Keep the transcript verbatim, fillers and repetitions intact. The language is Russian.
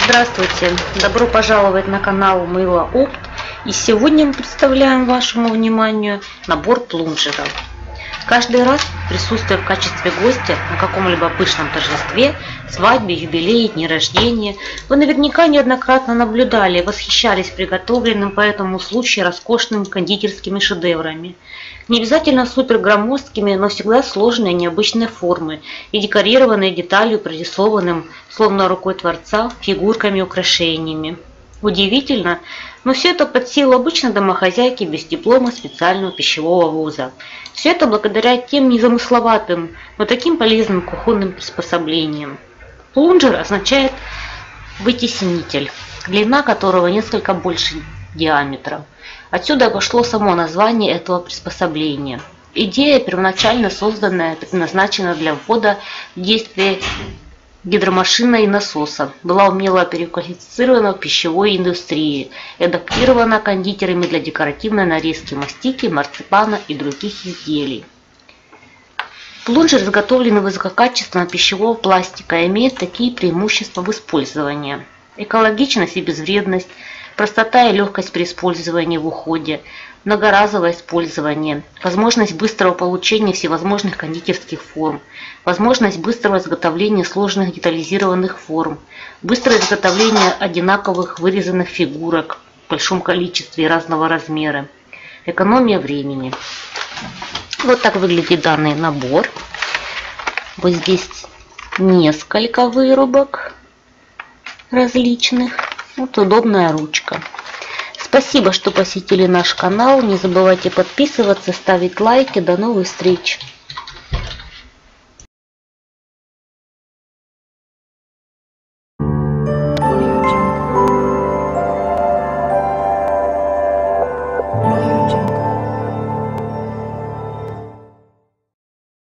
Здравствуйте! Добро пожаловать на канал Мыло Опт. И сегодня мы представляем вашему вниманию набор плунжеров. Каждый раз, присутствуя в качестве гостя на каком-либо пышном торжестве, свадьбе, юбилее, дне рождения, вы наверняка неоднократно наблюдали и восхищались приготовленным по этому случаю роскошными кондитерскими шедеврами. Не обязательно супер громоздкими, но всегда сложной необычной формы и декорированные деталью, прорисованным, словно рукой творца, фигурками и украшениями. Удивительно, но все это под силу обычной домохозяйки без диплома специального пищевого вуза. Все это благодаря тем незамысловатым, но таким полезным кухонным приспособлениям. Плунжер означает вытеснитель, длина которого несколько больше диаметра. Отсюда пошло само название этого приспособления. Идея, первоначально созданная, предназначена для ввода в действие гидромашины и насоса, была умело переквалифицирована в пищевой индустрии и адаптирована кондитерами для декоративной нарезки мастики, марципана и других изделий. Плунжер, изготовленный из высококачественного пищевого пластика, имеет такие преимущества в использовании: экологичность и безвредность, простота и легкость при использовании в уходе, многоразовое использование, возможность быстрого получения всевозможных кондитерских форм, возможность быстрого изготовления сложных детализированных форм, быстрое изготовление одинаковых вырезанных фигурок в большом количестве и разного размера, экономия времени. Вот так выглядит данный набор. Вот здесь несколько вырубок различных. Вот удобная ручка. Спасибо, что посетили наш канал. Не забывайте подписываться, ставить лайки. До новых встреч!